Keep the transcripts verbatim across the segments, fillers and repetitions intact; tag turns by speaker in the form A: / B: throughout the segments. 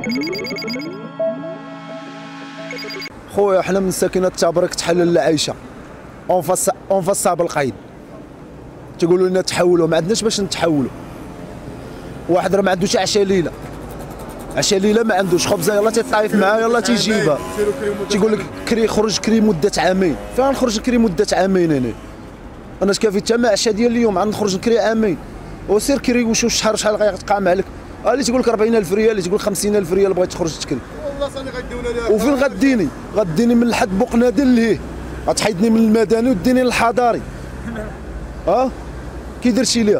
A: خويا حنا من ساكنه تبرك تحلل العيشه اون فاس اون فاس صعب القايد. تيقولوا لنا تحولوا، ما عندناش باش نتحولوا. واحد راه ما عندوش عشاء ليله، عشاء ليله ما عندوش، خبزه يلاه تيطايف معاه يلاه تيجيبها. تيقول لك كري خرج كري مده عامين، فين نخرج نكري مده عامين انا؟ انا كافي حتى مع العشاء ديال اليوم عاد نخرج نكري عامين. وسير كري وشوف الشهر شحال غيتقام عليك. اللي تيقول لك أربعين ألف ريال، اللي تيقول خمسين ألف ريال بغيت تخرج تكري.
B: والله صاني غديونا ليها.
A: وفين غديني؟ غديني من لحد بوقنادر لهيه، غتحيدني من المدني وديني للحضاري. اه كي درتي ليها؟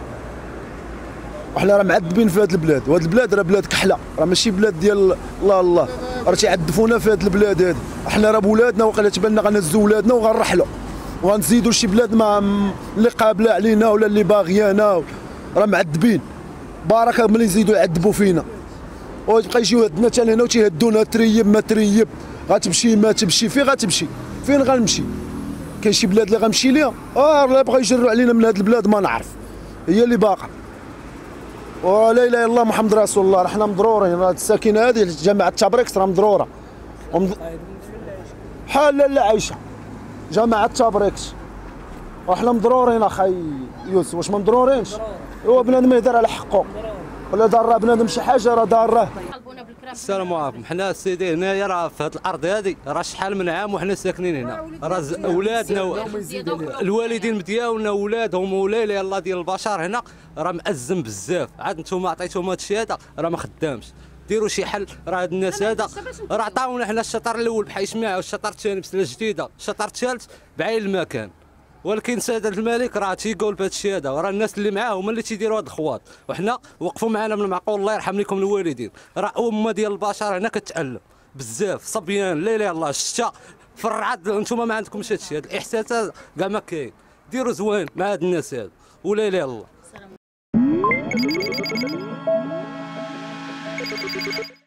A: وحنا راه معذبين في هذه البلاد، وهذه البلاد راه بلاد كحله، راه ماشي بلاد ديال الله الله، راه تيعذبونا في هذه البلاد هذه. حنا راه بولادنا وقيلا تبان لنا غنهزوا ولادنا وغنرحلوا وغنزيدوا شي بلاد ما اللي قابله علينا ولا اللي باغيانا، راه معذبين. بارك ملي يزيدوا يعذبوا فينا ويبقى يجيو عندنا حتى لهنا وتيهدونا تريب ما تريب، غتمشي ما تمشي، فين غتمشي؟ فين غنمشي؟ كاين شي بلاد اللي غنمشي ليها؟ اه لا بغا يجروا علينا من هذه البلاد ما نعرف، هي اللي باقا. ولا اله الا الله محمد رسول الله، راه حنا مضرورين، راه الساكنه هذه جامعه تبريكس راه مضروره. ومض... بحال لا عايشه جامعه تبريكس، وحنا مضرورين اخاي يوسف. واش ما مضرورينش؟ هو بنادم يهدر على حقه، ولا دار بنادم شي حاجه راه داره.
C: السلام عليكم. حنا سيدي هنايا راه في هذه الارض هذه راه شحال من عام وحنا ساكنين هنا، راه اولادنا الوالدين ديالنا ولادهم ولا اله الا الله ديال البشر هنا راه مأزم بزاف. عاد نتوما عطيتهم هذا الشيء هذا راه ما خدامش. ديروا شي حل، راه هاد الناس هذا راه عطاونا حنا الشطر الاول بحي شماعه والشطر الثاني بسله جديده، الشطر الثالث بعين المكان. ولكن سيادة الملك راه تيقول بهذا الشيء هذا، وراه الناس اللي معاه هما اللي تيديروا هاد الخواط، وحنا وقفوا معنا من المعقول. الله يرحم لكم الوالدين، راه امه ديال البشر هنا كتعلم بزاف. صبيان لا اله الا الله، الشتا في الرعد انتم ما عندكمش هذا الشيء، هذا الاحساس كاع ما كاين. ديروا زوين مع هاد الناس هذا ولا اله الا الله.